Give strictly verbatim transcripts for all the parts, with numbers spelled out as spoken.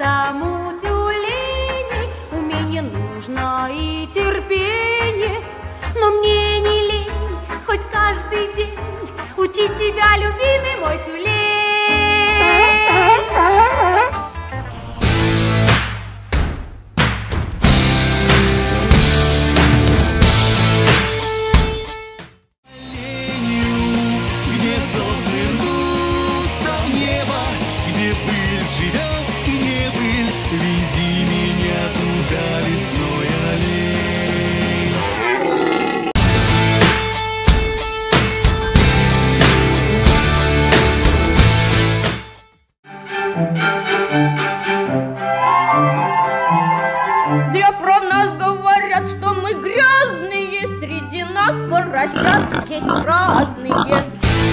тому тюленей умение нужно и терпение. Но мне не лень хоть каждый день учить тебя, любимый мой тюлень. Зря про нас говорят, что мы грязные. Среди нас поросят есть разные.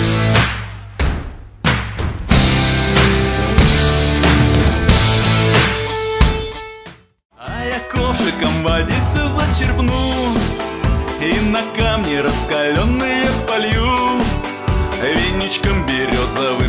А я ковшиком водицы зачерпну и на камни раскаленные полью, веничком березовым